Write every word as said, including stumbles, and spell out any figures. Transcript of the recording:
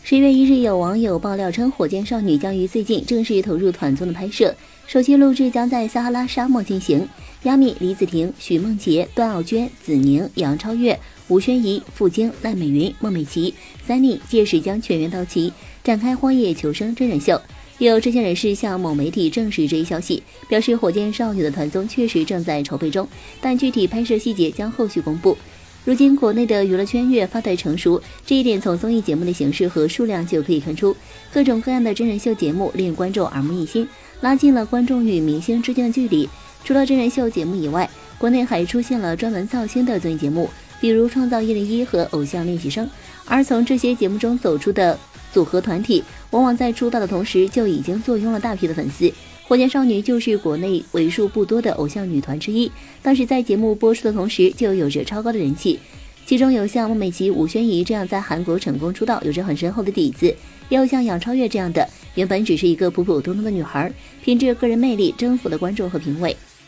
十月一日，有网友爆料称，火箭少女将于最近正式投入团综的拍摄，首期录制将在撒哈拉沙漠进行。亚米、李子婷、许梦洁、段奥娟、子宁、杨超越、吴宣仪、傅晶、赖美云、孟美岐、Sunny届时将全员到齐，展开荒野求生真人秀。有知情人士向某媒体证实这一消息，表示火箭少女的团综确实正在筹备中，但具体拍摄细节将后续公布。如今国内的娱乐圈越发的成熟，这一点从综艺节目的形式和数量就可以看出。各种各样的真人秀节目令观众耳目一新，拉近了观众与明星之间的距离。除了真人秀节目以外，国内还出现了专门造星的综艺节目，比如《创造一零一》和《偶像练习生》。而从这些节目中走出的组合团体，往往在出道的同时就已经坐拥了大批的粉丝。火箭少女就是国内为数不多的偶像女团之一，当时在节目播出的同时就有着超高的人气，其中有像孟美岐、吴宣仪这样在韩国成功出道，有着很深厚的底子，也有像杨超越这样的原本只是一个普普通通的女孩，凭着个人魅力征服了观众和评委。